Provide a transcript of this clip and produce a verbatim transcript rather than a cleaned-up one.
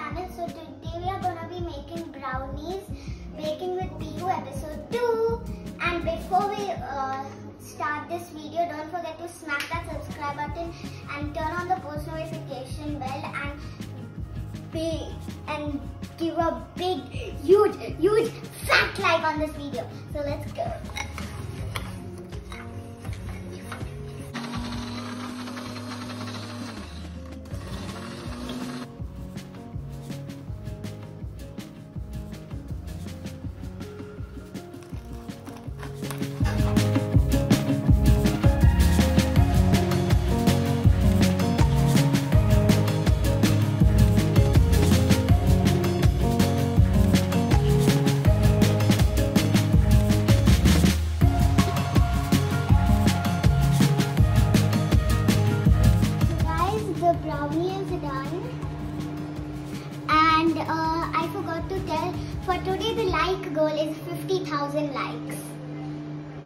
channel. So today we are gonna be making brownies, baking with Pihu episode two. And before we uh, start this video, don't forget to smack that subscribe button and turn on the post notification bell and big and give a big, huge, huge fat like on this video. So let's go. The brownie is done, and uh, I forgot to tell, for today the like goal is fifty thousand likes.